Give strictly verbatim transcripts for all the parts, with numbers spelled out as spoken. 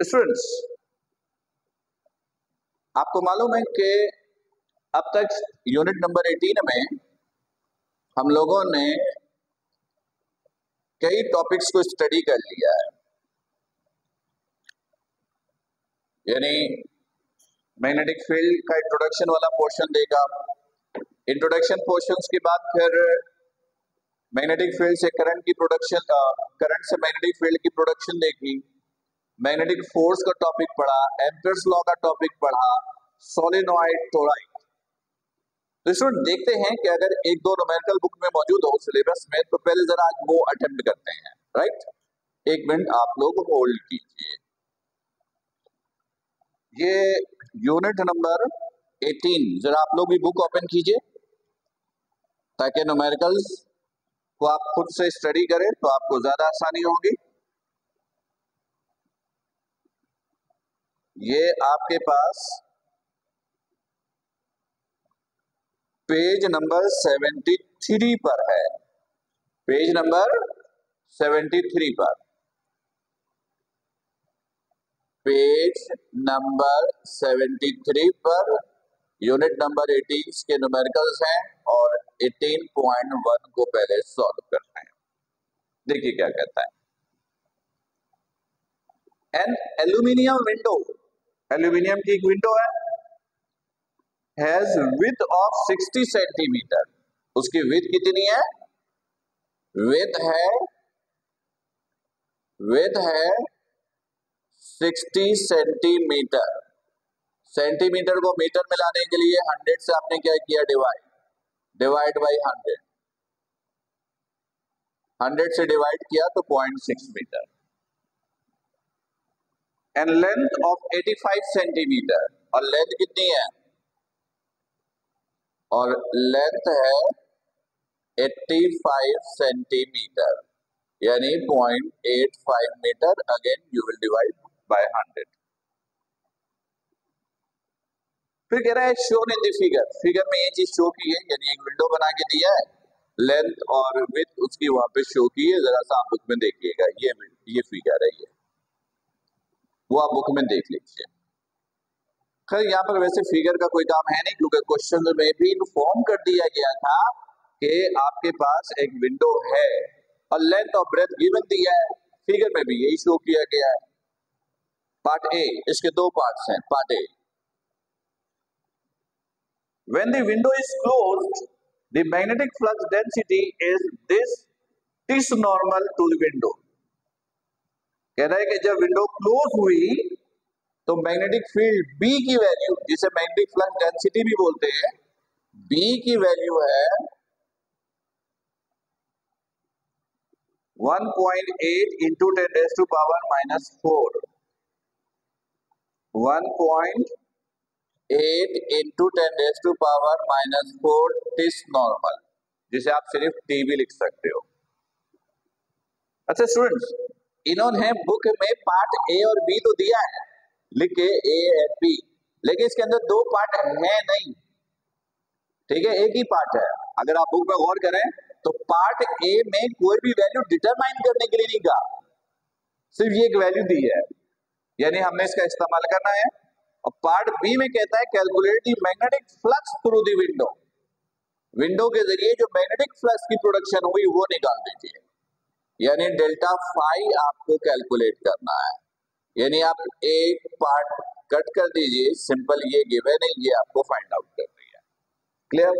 Students, आपको मालूम है कि अब तक यूनिट नंबर अठारह में हम लोगों ने कई टॉपिक्स को स्टडी कर लिया है। यानी मैग्नेटिक फील्ड का इंट्रोडक्शन वाला पोर्शन देगा, इंट्रोडक्शन पोर्शंस के बाद फिर मैग्नेटिक फील्ड से करंट की प्रोडक्शन, करंट से मैग्नेटिक फील्ड की प्रोडक्शन देखी, मैग्नेटिक फोर्स का टॉपिक पढ़ा, एम्पियर्स लॉ का टॉपिक पढ़ा, सोलेनॉइड, टोरॉइड। तो स्टूडेंट देखते हैं कि अगर एक दो न्यूमेरिकल बुक में मौजूद हो सिलेबस में, तो पहले जरा आज वो अटेम्प्ट करते हैं। राइट, एक मिनट आप लोग होल्ड कीजिए। ये यूनिट नंबर अठारह, जरा आप लोग भी बुक ओपन कीजिए ताकि न्यूमेरिकल्स को आप खुद से स्टडी करें तो आपको ज्यादा आसानी होगी। ये आपके पास पेज नंबर तिहत्तर पर है, पेज नंबर तिहत्तर पर, पेज नंबर तिहत्तर पर यूनिट नंबर अठारह के न्यूमेरिकल्स हैं और अठारह पॉइंट एक को पहले सॉल्व करना है। देखिए क्या कहता है। एन एल्यूमिनियम विंडो, एल्यूमिनियम की एक विंडो है, हैज विड्थ ऑफ साठ सेंटीमीटर। उसकी विड्थ कितनी है? विड्थ है विड्थ है साठ सेंटीमीटर। सेंटीमीटर को मीटर में लाने के लिए सौ से आपने क्या किया? Divide divide by hundred hundred से डिवाइड किया तो point six metre. And length of पचासी सेंटीमीटर, और लेंथ कितनी है? और लेंथ है पचासी सेंटीमीटर, यानी point eight five metre. Again you will divide by hundred. फिर कह रहा है shown in the figure, figure में ये चीज शो की है, यानी एक विंडो बना के दिया है, लेंथ और विड्थ उसकी वहां पे शो की है। जरा सा आप बुक में देखिएगा, ये ये फिगर है, ये वो आप बुक में देख लीजिए। खैर यहाँ पर वैसे फिगर का कोई काम है नहीं, क्योंकि क्वेश्चन में भी इन्फॉर्म कर दिया गया था कि आपके पास एक विंडो है और लेंथ और ब्रेथ गिवन दिया है। फिगर में भी यही शो किया गया है। पार्ट ए, इसके दो पार्ट्स हैं। Part A, when the window is closed, the magnetic flux density is this this normal to the window। कह रहा है कि जब विंडो क्लोज हुई तो मैग्नेटिक फील्ड B की वैल्यू, जिसे मैग्नेटिक फ्लक्स डेंसिटी भी बोलते हैं, B की वैल्यू है one point eight into ten raise to power minus four, one point eight into ten raise to power minus four tesla normal, जिसे आप सिर्फ टी भी लिख सकते हो। अच्छा स्टूडेंट्स, इन्होंने बुक में पार्ट ए और बी तो दिया है, लिखे ए एंड बी, लेकिन इसके अंदर दो पार्ट है नहीं। ठीक है, एक ही पार्ट है। अगर आप बुक में गौर करें तो पार्ट ए में कोई भी वैल्यू डिटरमाइन करने के लिए नहीं कहा, सिर्फ ये एक वैल्यू दी है, यानी हमने इसका इस्तेमाल करना है। और पार्ट बी में कहता है calculate the magnetic flux through the window, window के जरिए जो मैग्नेटिक फ्लक्स की प्रोडक्शन हुई वो निकाल दीजिए, यानी डेल्टा फाई आपको कैलकुलेट करना है। यानी आप एक पार्ट कट कर दीजिए, सिंपल ये गिवन है, ये आपको फाइंड आउट करनी है। क्लियर?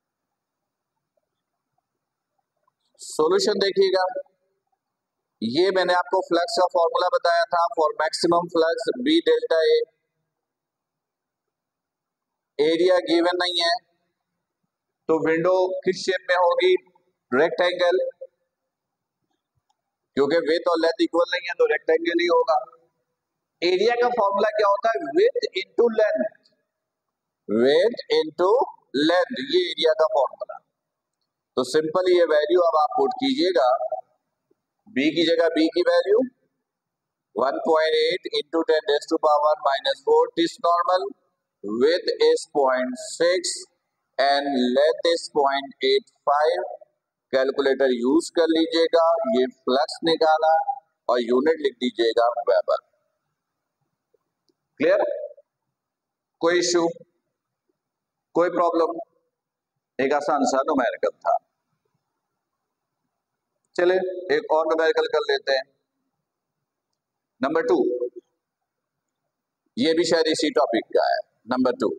सॉल्यूशन देखिएगा, ये मैंने आपको फ्लक्स का फॉर्मूला बताया था for maximum flux B delta A. Area given नहीं है तो विंडो किस शेप में होगी? रेक्टेंगल, क्योंकि विड्थ और लेंथ इक्वल नहीं है तो रेक्टेंगल ही होगा। एरिया का फॉर्मूला क्या होता है? Width into length, width into length, ये एरिया का फॉर्मूला। तो सिंपल ये वैल्यू अब आप पुट कीजिएगा, बी की जगह बी की value one point eight into ten raise to power minus four tesla normal, width is point six and length is point eight five. Calculator use कर लीजिएगा, ये फ्लक्स निकाला और यूनिट लिख दीजिएगा वेबर। क्लियर? कोई इश्यू, कोई प्रॉब्लम? एक आसान सा न्यूमेरिकल था। चले एक और न्यूमेरिकल कर लेते हैं, नंबर टू। ये भी शायद इसी टॉपिक का है। Number two,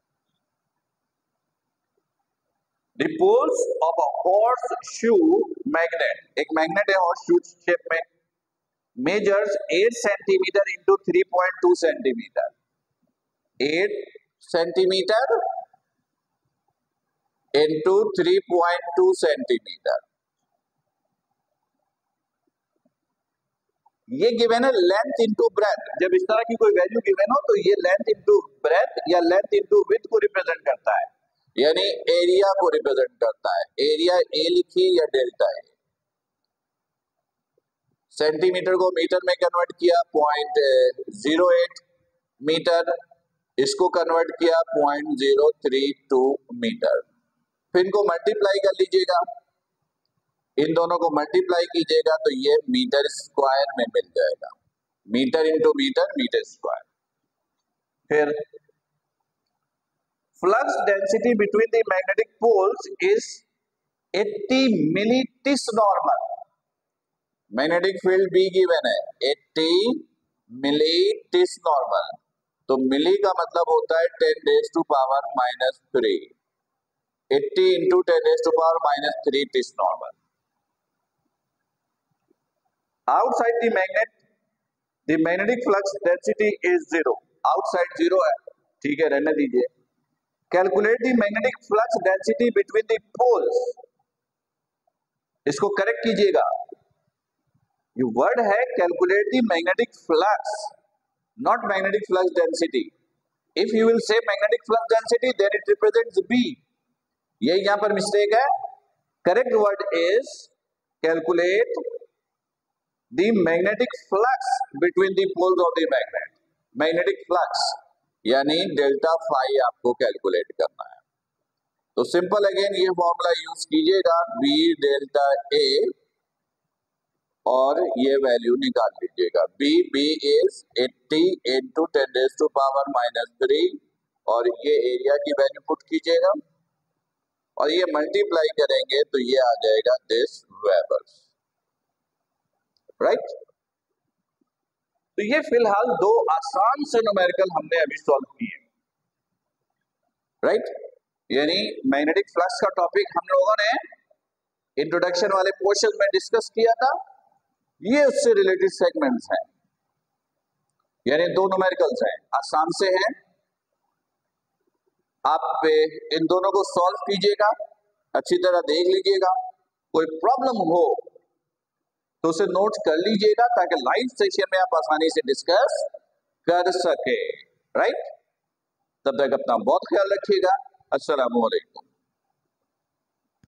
the poles of a horseshoe magnet, एक मैग्नेट है हॉर्स शू शेप में, measures eight centimetre into three point two centimetre, eight centimetre into three point two centimetre. ये गिवन है लेंथ इंटू ब्रेथ। जब इस तरह की कोई वैल्यू गिवन हो तो ये लेंथ इंटू ब्रेथ या लेंथ इंटू विड्थ को रिप्रेजेंट करता है, यानी एरिया को रिप्रेजेंट करता है। एरिया ए लिखिए या डेल्टा ए। सेंटीमीटर को मीटर में कन्वर्ट किया पॉइंट जीरो एट मीटर, इसको कन्वर्ट किया point zero three two metre. फिर इनको मल्टीप्लाई कर लीजिएगा, इन दोनों को मल्टीप्लाई कीजिएगा तो ये मीटर स्क्वायर में मिल जाएगा। Metre into metre, metre square. फिर flux density between the magnetic poles is eighty millitesla normal. Magnetic field B given है एट्टी मिलीटिस नॉर्मल, तो मिली का मतलब होता है ten raise to power minus three. Eighty into ten raise to power minus three tesla normal. Outside the magnet, the magnetic flux density is zero. Outside zero है, ठीक है, रहने दीजिए। Calculate the magnetic flux density between the poles. इसको correct कीजिएगा। ये word है calculate the magnetic flux, not magnetic flux density. If you will say magnetic flux density, then it represents B. ये यहाँ पर मिस्टेक है। Correct word is calculate the magnetic flux between the poles of the magnet. Magnetic flux यानी delta phi आपको calculate करना है। तो simple again ये फॉर्मूला यूज कीजिएगा, बी डेल्टा ए, और ये वैल्यू निकाल लीजिएगा। B B is eighty into ten raise to power minus three, और ये एरिया की वैल्यू पुट कीजिएगा और ये मल्टीप्लाई करेंगे तो ये आ जाएगा दिस वेबर्स, राइट। तो ये फिलहाल दो आसान से न्यूमेरिकल हमने अभी सॉल्व किए, राइट। यानी मैग्नेटिक फ्लक्स का टॉपिक हम लोगों ने इंट्रोडक्शन वाले पोर्शन में डिस्कस किया था। ये उससे रिलेटेड सेगमेंट्स हैं, यानी दो न्यूमेरिकल्स हैं, आसान से हैं। आप इन दोनों को सॉल्व कीजिएगा, अच्छी तरह देख लीजिएगा। कोई प्रॉब्लम हो तो उसे नोट कर लीजिएगा ताकि लाइव सेशन में आप आसानी से डिस्कस कर सके, राइट। तब तक अपना बहुत ख्याल रखिएगा। अस्सलामु अलैकुम।